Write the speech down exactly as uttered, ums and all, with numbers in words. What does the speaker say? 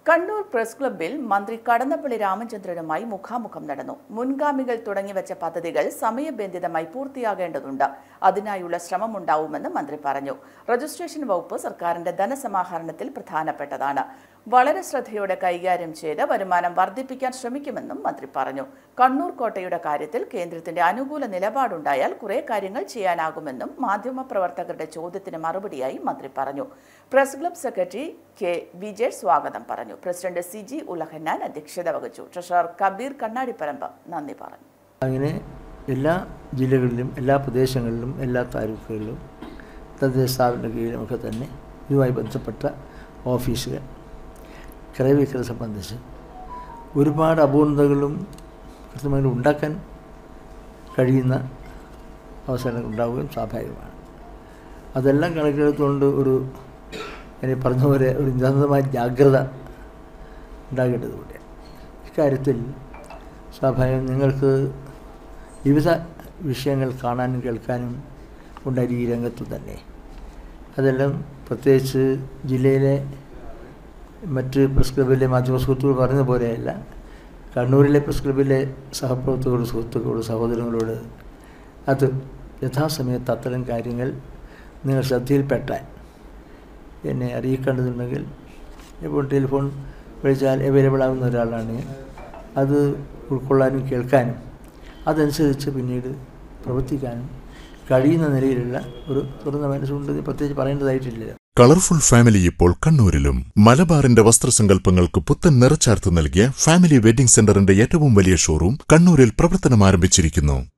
Kannur press ക്ലബ്ബിൽ മന്ത്രി കടന്നപ്പള്ളി രാമചന്ദ്രനുമായി മുഖാമുഖം നടന്നു. മുൻഗാമികൾ തുടങ്ങിവെച്ച പദ്ധതികൾ സമയബന്ധിതമായി പൂർത്തിയാകേണ്ടതുണ്ട്. അതിനായുള്ള ശ്രമമുണ്ടാവുമെന്ന് മന്ത്രി പറഞ്ഞു. രജിസ്ട്രേഷൻ വകുപ്പ് സർക്കാരിന്റെ ധനസമാഹരണത്തിൽ പ്രധാനപ്പെട്ടതാണ്. വളരെ ശ്രദ്ധയോടെ കൈകാര്യം ചെയ്ത് വരുമാനം വർദ്ധിപ്പിക്കാൻ ശ്രമിക്കുമെന്നും മന്ത്രി പറഞ്ഞു. കണ്ണൂർ കോട്ടയുടെ കാര്യത്തിൽ കേന്ദ്രത്തിന്റെ അനുകൂല നിലപാടുണ്ടായാൽ കുറെ കാര്യങ്ങൾ ചെയ്യാനാകുമെന്നും മാധ്യമപ്രവർത്തകരുടെ ചോദ്യത്തിന് മറുപടിയായി മന്ത്രി പറഞ്ഞു. Press club secretary K Vijay സ്വാഗതം പറഞ്ഞു. പ്രസിഡന്റ് സി ജി ഉലഹന്നാൻ അധ്യക്ഷത വഹിച്ചു. ട്രഷറർ കബീർ കണ്ണാടിപ്പറമ്പ് നന്ദി പറഞ്ഞു. അങ്ങനെ എല്ലാ ജില്ലകളിലും എല്ലാ പ്രദേശങ്ങളിലും എല്ലാ താലൂക്കുകളിലും തദ്ദേശ സ്ഥാപന കീഴിലുമൊക്കെ തന്നെ ഇതുമായി ബന്ധപ്പെട്ട ഓഫീസുകൾ ക്രയവിക്രയം സംബന്ധിച്ച് ഒരുപാട് അപൂർണതകളും കൃത്യമായി ഉണ്ടാക്കാൻ കഴിയുന്ന അവസരങ്ങൾ ഉണ്ടാവുകയും സ്വാഭാവികമാണ്. അതെല്ലാം കണക്കിലെടുത്തുകൊണ്ട് ഒരു എന്നെ പറഞ്ഞ പോലെ ഒരു നിരന്തരമായ ജാഗ്രത ഉണ്ടാകേണ്ടതുണ്ട്. ഇക്കാര്യത്തിൽ സ്വാഭാവികം നിങ്ങൾക്ക് വിവിധ വിഷയങ്ങൾ കാണാനും കേൾക്കാനും ഉണ്ടായി ഈ രംഗത്ത് തന്നെ. അതെല്ലാം പ്രത്യേകിച്ച് ജില്ലയിലെ മറ്റ് പ്രസ് ക്ലബ്ബിലെ മാധ്യമ സുഹൃത്തുക്കൾ പറഞ്ഞ പോലെയല്ല, കണ്ണൂരിലെ പ്രസ് ക്ലബ്ബിലെ സഹപ്രവർത്തകരോട് സുഹൃത്തുക്കളോട് സഹോദരങ്ങളോട് അത് യഥാസമയത്ത് അത്തരം കാര്യങ്ങൾ നിങ്ങൾ ശ്രദ്ധയിൽപ്പെട്ടാൽ എന്നെ അറിയിക്കേണ്ടതുണ്ടെങ്കിൽ ഇപ്പോൾ ടെലിഫോൺ വിളിച്ചാൽ അവൈലബിൾ ആകുന്ന ഒരാളാണ് ഞാൻ. അത് ഉൾക്കൊള്ളാനും കേൾക്കാനും അതനുസരിച്ച് പിന്നീട് പ്രവർത്തിക്കാനും കഴിയുന്ന നിലയിലുള്ള ഒരു തുറന്ന മനസ്സുകൊണ്ട് പ്രത്യേകിച്ച് പറയേണ്ടതായിട്ടില്ല. കളർഫുൾ ഫാമിലി ഇപ്പോൾ കണ്ണൂരിലും. മലബാറിന്റെ വസ്ത്രസങ്കല്പങ്ങൾക്ക് പുത്തൻ നിറച്ചാർത്ത് നൽകിയ ഫാമിലി വെഡിംഗ് സെന്ററിന്റെ ഏറ്റവും വലിയ ഷോറൂം കണ്ണൂരിൽ പ്രവർത്തനം ആരംഭിച്ചിരിക്കുന്നു.